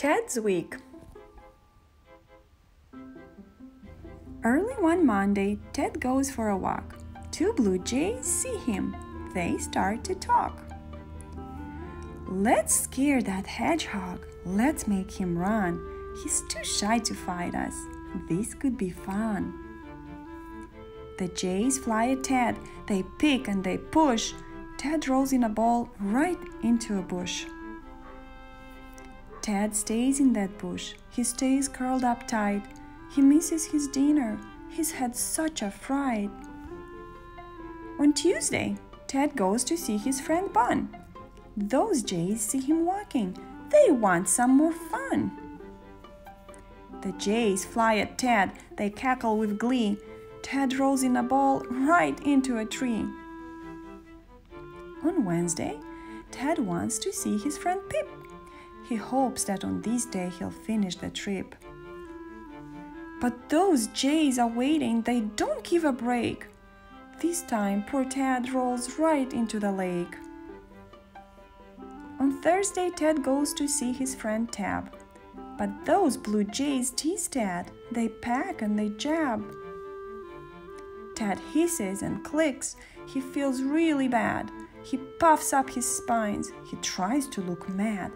Ted's week. Early one Monday, Ted goes for a walk. Two blue jays see him. They start to talk. Let's scare that hedgehog. Let's make him run. He's too shy to fight us. This could be fun. The jays fly at Ted. They pick and they push. Ted rolls in a ball right into a bush. Ted stays in that bush. He stays curled up tight. He misses his dinner. He's had such a fright. On Tuesday, Ted goes to see his friend Bun. Those jays see him walking. They want some more fun. The jays fly at Ted. They cackle with glee. Ted rolls in a ball right into a tree. On Wednesday, Ted wants to see his friend Pip. He hopes that on this day he'll finish the trip. But those jays are waiting. They don't give a break. This time, poor Ted rolls right into the lake. On Thursday, Ted goes to see his friend Tab. But those blue jays tease Ted. They peck and they jab. Ted hisses and clicks. He feels really bad. He puffs up his spines. He tries to look mad.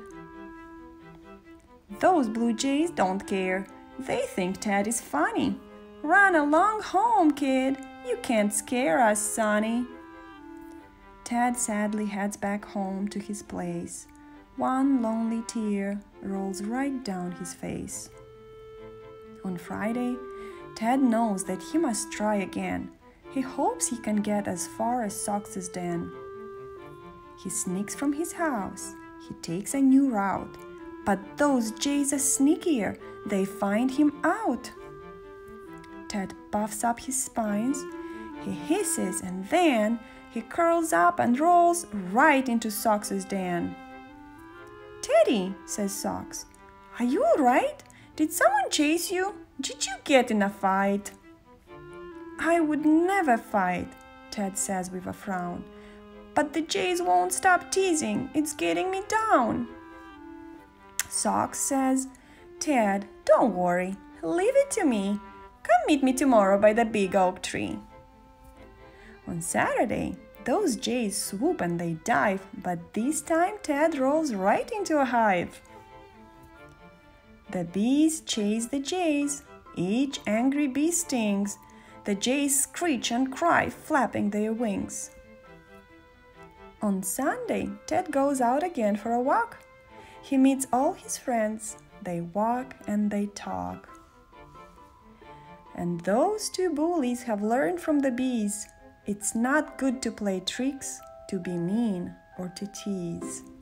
Those blue jays don't care. They think Ted is funny. Run along home, kid. You can't scare us, sonny. Ted sadly heads back home to his place. One lonely tear rolls right down his face. On Friday, Ted knows that he must try again. He hopes he can get as far as Sox's den. He sneaks from his house. He takes a new route. But those jays are sneakier. They find him out. Ted puffs up his spines. He hisses and then he curls up and rolls right into Sox's den. "Teddy," says Sox, "are you all right? Did someone chase you? Did you get in a fight?" "I would never fight," Ted says with a frown. "But the jays won't stop teasing. It's getting me down." Sox says, "Ted, don't worry. Leave it to me. Come meet me tomorrow by the big oak tree." On Saturday, those jays swoop and they dive, but this time Ted rolls right into a hive. The bees chase the jays. Each angry bee stings. The jays screech and cry, flapping their wings. On Sunday, Ted goes out again for a walk. He meets all his friends. They walk and they talk. And those two bullies have learned from the bees. It's not good to play tricks, to be mean, or to tease.